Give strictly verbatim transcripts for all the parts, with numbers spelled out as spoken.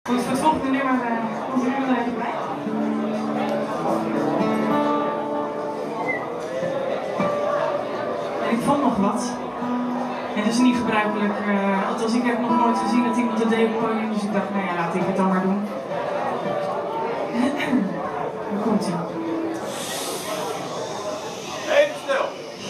Goed, voor het volgende nummer uh, komt er nu wel even bij. En ik vond nog wat. En het is niet gebruikelijk, uh, althans ik heb nog nooit gezien dat iemand het deed op het podium, dus ik dacht, nou ja, laat ik het dan maar doen. Daar komt ie. Even stil.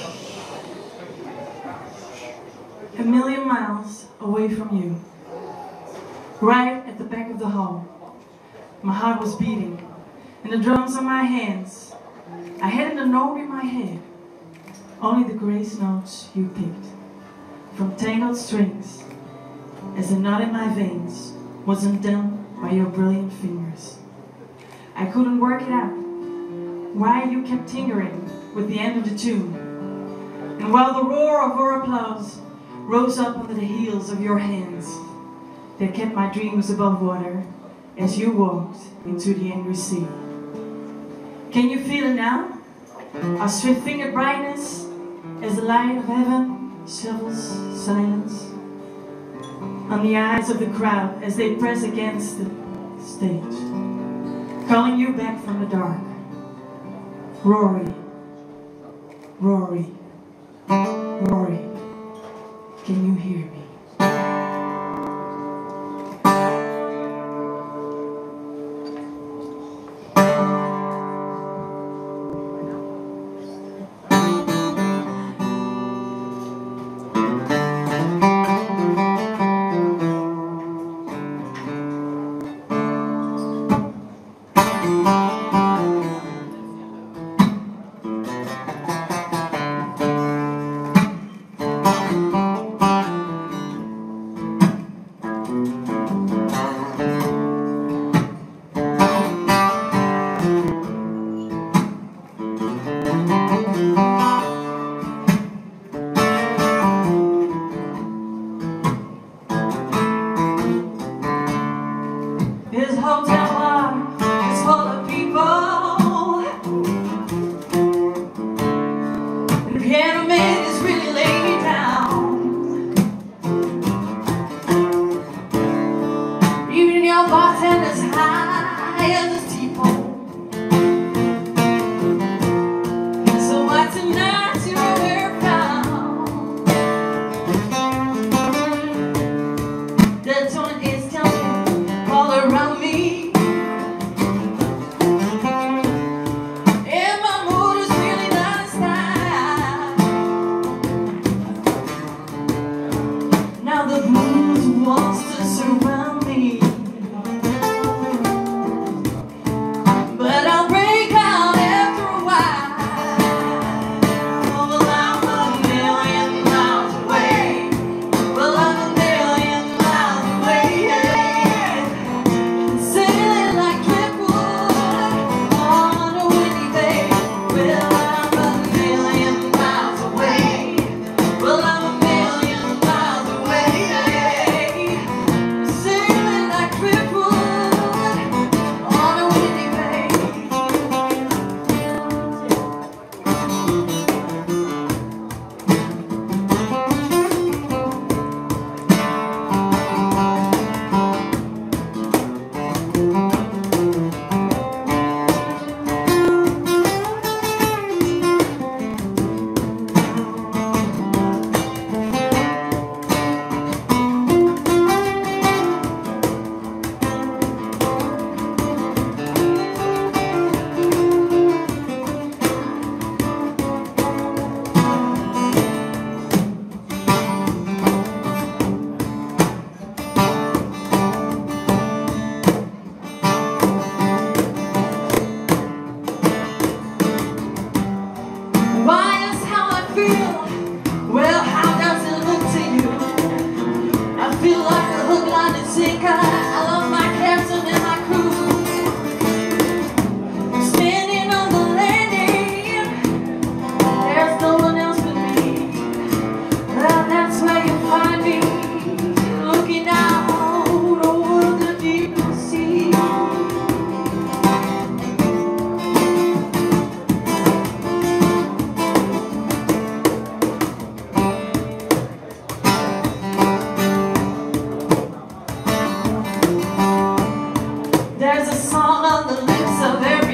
A million miles away from you, right at the back of the hall, my heart was beating, and the drums on my hands. I hadn't a note in my head, only the grace notes you picked from tangled strings, as the knot in my veins was undone by your brilliant fingers. I couldn't work it out, why you kept tinkering with the end of the tune, and while the roar of our applause rose up under the heels of your hands, that kept my dreams above water as you walked into the angry sea. Can you feel it now? Our swift-fingered brightness as the light of heaven shovels silence on the eyes of the crowd as they press against the stage, calling you back from the dark. Rory, Rory, Rory, can you hear me? This hotel bar is full of people, and the piano man is really laying me down. Even your bartender's high as a steeple. So why tonight you're very proud? The tone is telling all around me, and my mood is really not in style. Now the blues wants to surround me, There's a song on the lips of every